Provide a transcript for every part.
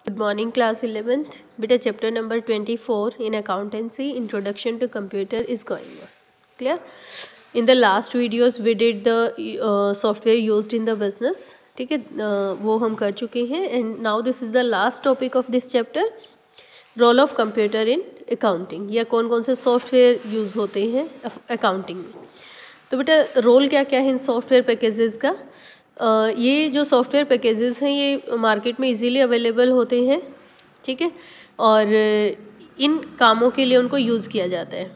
Good morning, class 11th. Beta, chapter number 24 in accountancy, introduction to computer is going on. Clear? In the last videos we did the software used in the business. ठीक है, वो हम कर चुके हैं. And now this is the last topic of this chapter, role of computer in accounting, या कौन कौन से सॉफ्टवेयर यूज़ होते हैं अकाउंटिंग में. तो बेटा रोल क्या क्या है इन सॉफ्टवेयर पैकेजेस का. ये जो सॉफ्टवेयर पैकेजेस हैं ये मार्केट में इजीली अवेलेबल होते हैं, ठीक है, और इन कामों के लिए उनको यूज़ किया जाता है.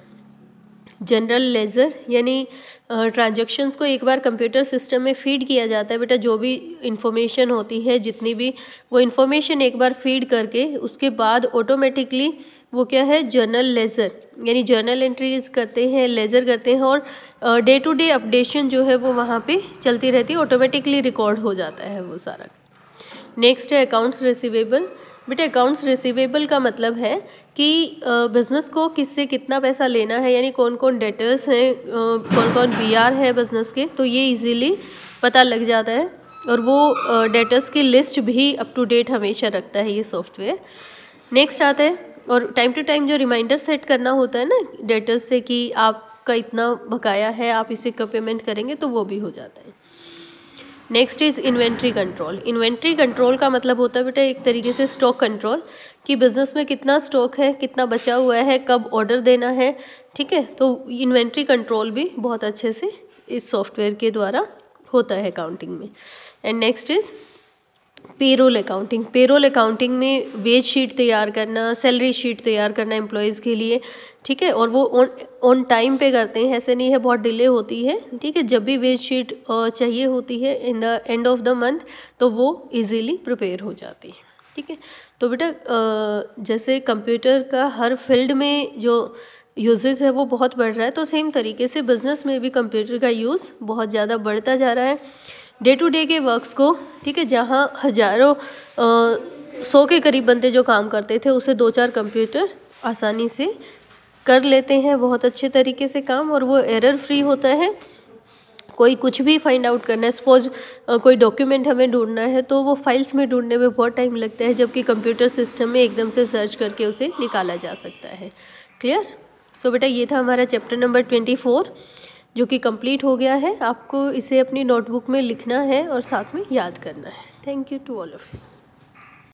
जनरल लेजर यानी ट्रांजैक्शंस को एक बार कंप्यूटर सिस्टम में फीड किया जाता है. बेटा जो भी इंफॉर्मेशन होती है, जितनी भी वो इंफॉर्मेशन एक बार फीड करके उसके बाद ऑटोमेटिकली वो क्या है, जर्नल लेजर यानी जर्नल एंट्रीज करते हैं, लेजर करते हैं, और डे टू डे अपडेशन जो है वो वहाँ पे चलती रहती है, ऑटोमेटिकली रिकॉर्ड हो जाता है वो सारा. नेक्स्ट है अकाउंट्स रिसीवेबल. बेटा अकाउंट्स रिसीवेबल का मतलब है कि बिज़नेस को किससे कितना पैसा लेना है, यानी कौन कौन डेटर्स हैं, कौन कौन बीआर है बिज़नेस के, तो ये इजीली पता लग जाता है. और वो डेटर्स की लिस्ट भी अप टू डेट हमेशा रखता है ये सॉफ्टवेयर. नेक्स्ट आता है, और टाइम टू टाइम जो रिमाइंडर सेट करना होता है ना डेटर्स से कि आपका इतना बकाया है, आप इसे कब पेमेंट करेंगे, तो वो भी हो जाता है. Next is inventory control. Inventory control का मतलब होता है बेटा एक तरीके से स्टॉक कंट्रोल, कि बिज़नेस में कितना स्टॉक है, कितना बचा हुआ है, कब ऑर्डर देना है, ठीक है. तो इन्वेंट्री कंट्रोल भी बहुत अच्छे से इस सॉफ्टवेयर के द्वारा होता है अकाउंटिंग में. And next is payroll accounting. Payroll accounting में वेज शीट तैयार करना, सैलरी शीट तैयार करना एम्प्लॉयज़ के लिए, ठीक है, और वो ऑन टाइम पे करते हैं, ऐसे नहीं है बहुत डिले होती है, ठीक है. जब भी वेज शीट चाहिए होती है in the end of the month, तो वो इजीली प्रिपेयर हो जाती है, ठीक है. तो बेटा जैसे कंप्यूटर का हर फील्ड में जो यूजेस है वो बहुत बढ़ रहा है, तो सेम तरीके से बिज़नेस में भी कंप्यूटर का यूज़ बहुत ज़्यादा बढ़ता जा रहा है. डे टू डे के वर्क्स को, ठीक है, जहाँ हज़ारों 100 के करीब बंदे जो काम करते थे उसे 2-4 कंप्यूटर आसानी से कर लेते हैं बहुत अच्छे तरीके से काम, और वो एरर फ्री होता है. कोई कुछ भी फाइंड आउट करना है, सपोज कोई डॉक्यूमेंट हमें ढूंढना है, तो वो फाइल्स में ढूंढने में बहुत टाइम लगता है, जबकि कंप्यूटर सिस्टम में एकदम से सर्च करके उसे निकाला जा सकता है. क्लियर. सो बेटा ये था हमारा चैप्टर नंबर 24 जो कि कंप्लीट हो गया है. आपको इसे अपनी नोटबुक में लिखना है और साथ में याद करना है. Thank you to all of you.